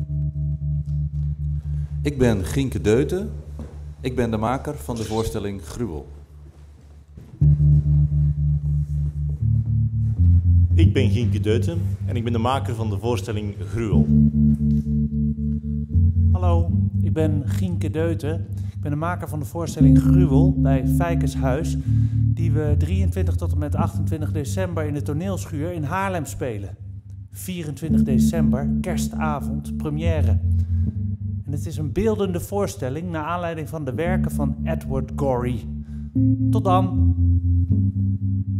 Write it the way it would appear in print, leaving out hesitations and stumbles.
Ik ben Gienke Deuten. Ik ben de maker van de voorstelling Gruwel. Ik ben Gienke Deuten en ik ben de maker van de voorstelling Gruwel. Hallo, ik ben Gienke Deuten. Ik ben de maker van de voorstelling Gruwel bij Fijkes Huis, die we 23 tot en met 28 december in de toneelschuur in Haarlem spelen. 24 december, kerstavond, première. En het is een beeldende voorstelling naar aanleiding van de werken van Edward Gorey. Tot dan!